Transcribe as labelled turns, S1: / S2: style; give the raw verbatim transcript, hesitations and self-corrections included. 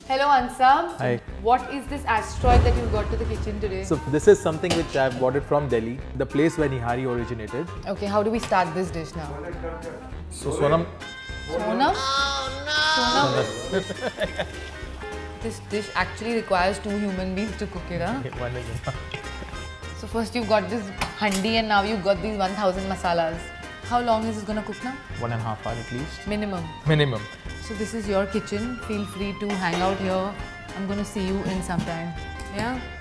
S1: Hello Ansam.
S2: Hi.
S1: What is this asteroid that you got to the kitchen today?
S2: So this is something which I bought it from Delhi, the place where Nihari originated.
S1: Okay, how do we start this dish now?
S2: So Sonam.
S1: Sonam? Oh no! Sonam. This dish actually requires two human beings to cook it, huh?
S2: One is
S1: So first you've got this handi and now you've got these one thousand masalas. How long is this gonna cook now?
S2: one and a half hour at least.
S1: Minimum.
S2: Minimum.
S1: So this is your kitchen. Feel free to hang out here. I'm gonna see you in some time. Yeah?